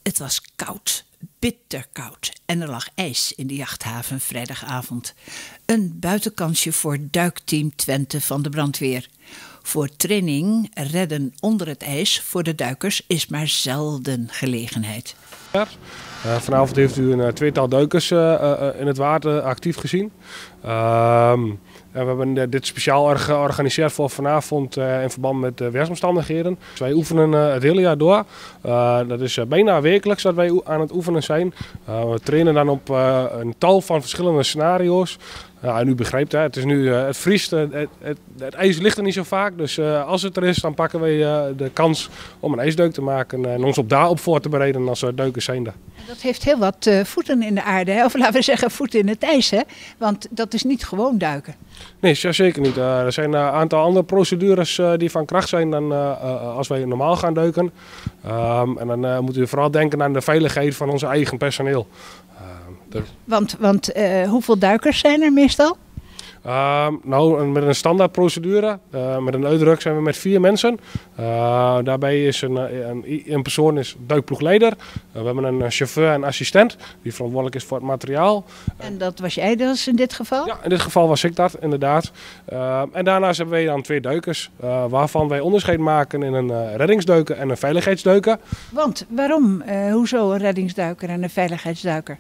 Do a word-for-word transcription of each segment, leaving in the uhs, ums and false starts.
Het was koud, bitterkoud en er lag ijs in de jachthaven vrijdagavond. Een buitenkansje voor duikteam Twente van de brandweer. Voor training redden onder het ijs voor de duikers is maar zelden gelegenheid. Uh, vanavond heeft u een uh, tweetal duikers uh, uh, in het water actief gezien. Uh, we hebben dit speciaal georganiseerd voor vanavond uh, in verband met de weersomstandigheden. Dus wij oefenen uh, het hele jaar door. Uh, dat is uh, bijna wekelijks dat wij aan het oefenen zijn. Uh, we trainen dan op uh, een tal van verschillende scenario's. Ja, en u begrijpt, hè, het is nu, uh, het vriest, uh, het, het, het ijs ligt er niet zo vaak. Dus uh, als het er is, dan pakken wij uh, de kans om een ijsdeuk te maken en ons op daarop voor te bereiden als we duikers zijnde. Dat heeft heel wat uh, voeten in de aarde, hè? Of laten we zeggen voeten in het ijs, hè? Want dat is niet gewoon duiken. Nee, zeker niet. Uh, er zijn een aantal andere procedures uh, die van kracht zijn dan uh, uh, als wij normaal gaan duiken. Um, en dan uh, moet u vooral denken aan de veiligheid van onze eigen personeel. Uh, de... Want, want uh, hoeveel duikers zijn er meestal? Uh, nou, met een standaard procedure, uh, met een uitdruk zijn we met vier mensen. Uh, daarbij is een, een, een persoon is duikploegleider. Uh, we hebben een chauffeur en assistent die verantwoordelijk is voor het materiaal. En dat was jij dus in dit geval? Ja, in dit geval was ik dat, inderdaad. Uh, en daarnaast hebben wij dan twee duikers, uh, waarvan wij onderscheid maken in een uh, reddingsduiker en een veiligheidsduiker. Want waarom? Uh, hoezo een reddingsduiker en een veiligheidsduiker?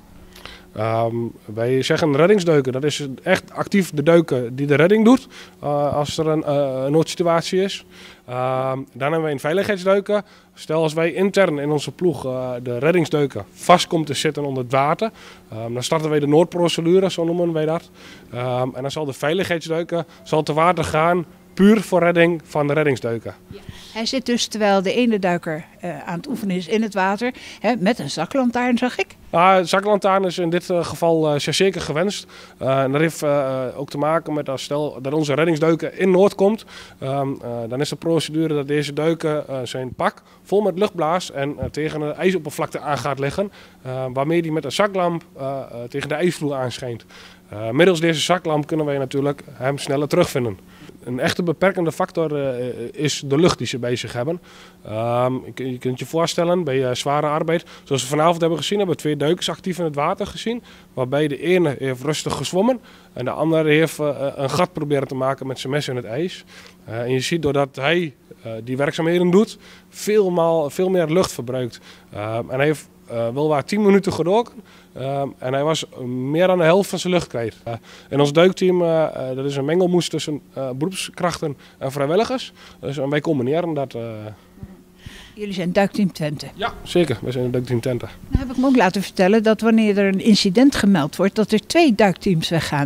Um, wij zeggen reddingsduiken, dat is echt actief de duiker die de redding doet uh, als er een, uh, een noodsituatie is. Uh, dan hebben wij een veiligheidsduiker. Stel als wij intern in onze ploeg uh, de reddingsduiker vast komt te zitten onder het water. Um, dan starten wij de noodprocedure, zo noemen wij dat. Um, en dan zal de veiligheidsduiker zal te water gaan puur voor redding van de reddingsduiker. Ja. Hij zit dus terwijl de ene duiker uh, aan het oefenen is in het water, hè, met een zaklantaarn, zag ik. Uh, de zaklantaarn is in dit uh, geval uh, zeker gewenst. Uh, en dat heeft uh, ook te maken met als stel dat onze reddingsduiker in Noord komt. Uh, uh, dan is de procedure dat deze duiker uh, zijn pak vol met lucht blaast en uh, tegen de ijsoppervlakte aan gaat liggen. Uh, waarmee hij met een zaklamp uh, uh, tegen de ijsvloer aanschijnt. Uh, middels deze zaklamp kunnen wij natuurlijk hem sneller terugvinden. Een echte beperkende factor uh, is de lucht die ze bij zich hebben. Um, je kunt je voorstellen, bij uh, zware arbeid, zoals we vanavond hebben gezien, hebben we twee duikers actief in het water gezien. Waarbij de ene heeft rustig gezwommen en de andere heeft uh, een gat proberen te maken met zijn mes in het ijs. Uh, en je ziet doordat hij uh, die werkzaamheden doet, veel, maal, veel meer lucht verbruikt. Uh, en hij heeft uh, wel waar tien minuten gedoken. Uh, en hij was meer dan de helft van zijn lucht kwijt. Uh, en ons duikteam, uh, uh, dat is een mengelmoes tussen uh, beroepskrachten en vrijwilligers. Dus uh, wij combineren dat. Uh... Jullie zijn duikteam Twente? Ja, zeker. Wij zijn een duikteam Twente. Nou heb ik me ook laten vertellen dat wanneer er een incident gemeld wordt, dat er twee duikteams weggaan.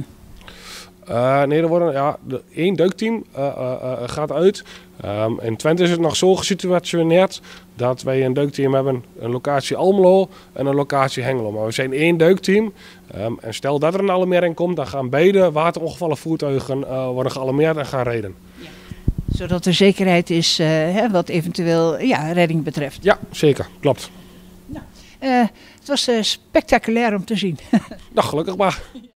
Uh, nee, er worden, ja, de, één duikteam uh, uh, uh, gaat uit. Um, in Twente is het nog zo gesituationeerd dat wij een duikteam hebben, een locatie Almelo en een locatie Hengelo. Maar we zijn één duikteam um, en stel dat er een alarmering komt, dan gaan beide waterongevallen voertuigen uh, worden gealarmeerd en gaan rijden. Ja. Zodat er zekerheid is uh, hè, wat eventueel ja, redding betreft. Ja, zeker. Klopt. Nou, uh, het was uh, spectaculair om te zien. Nou, gelukkig maar.